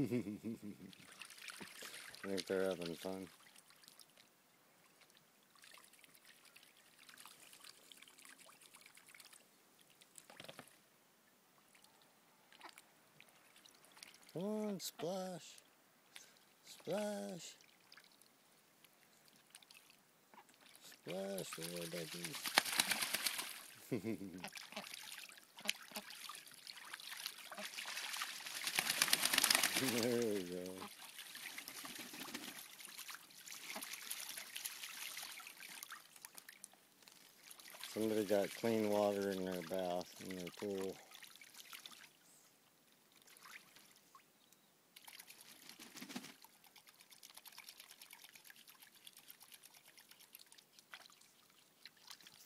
I think they're having fun. Come on, splash. Splash. Splash, little doggies. There we go. Somebody got clean water in their bath, in their pool.